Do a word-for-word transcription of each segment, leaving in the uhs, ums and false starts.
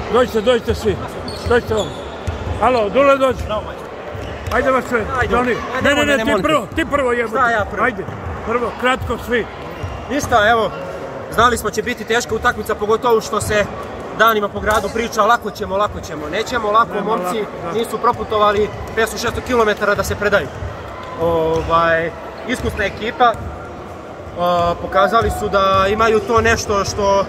Dođite, dođite svi. Dođite vam. Alo, Dule dođi. Ajde vas sve, Johnny. Ne, ne, ne, ti prvo, ti prvo jebote. Šta ja prvo? Ajde, prvo, kratko svi. Ništa, evo, znali smo će biti teška utakmica, pogotovo što se danima po gradu priča lako ćemo, lako ćemo. Nećemo lako, momci nisu proputovali petsto šesto kilometara da se predaju. Iskusna ekipa, pokazali su da imaju to nešto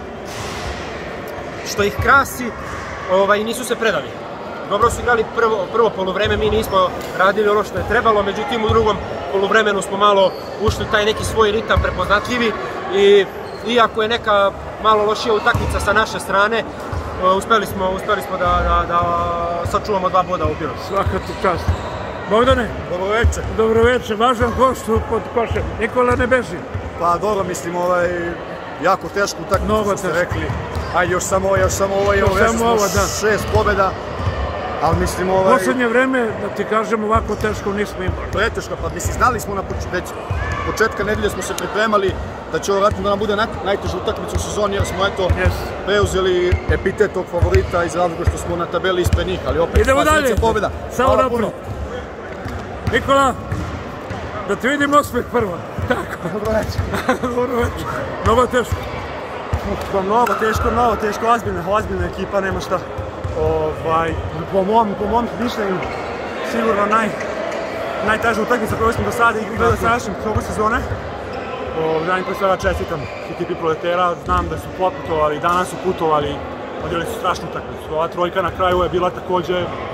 što ih krasi i nisu se predali. Dobro su igrali prvo poluvreme, mi nismo radili ono što je trebalo, međutim u drugom poluvremenu smo malo ušli u taj neki svoj ritam prepoznatljivi i iako je neka malo lošija utakmica sa naše strane, uspeli smo da sačuvamo dva boda u Pirotu. Svaka ti čast. Bogdane? Dobroveče. Dobroveče, važan gost pod košem. Nikola ne beži. Pa dobro, mislim, jako tešku utakmicu što ste rekli. Ajde, još samo ovo, još samo ovo, evo već smo šest pobjeda. Ali mislim ovaj... Poslednje vreme, da ti kažem, ovako teško nismo imali. Preteško, pa mislim, znali smo već početka nedelje smo se pripremali da će ovo vratno da nam bude najteža utakmica u sezoni, jer smo eto preuzeli epitet tog favorita iz razloga što smo na tabeli ispred njih, ali opet pasnica pobjeda. Samo napred. Nikola, da ti vidim osmeh prvo. Tako. Dobroveče. Dobroveče. Mnogo teško. Mnogo teško, mnogo teško, ozbiljna ekipa, nema šta. Po mom mišljenju, sigurno najteža utakmica koju smo do sada igrali sa našim toku sezone. Ja im pre svega čestitam ekipi Proletera, znam da su poputovali, danas su putovali, odjeli su strašnu utakmicu. Ova trojka na kraju je bila takođe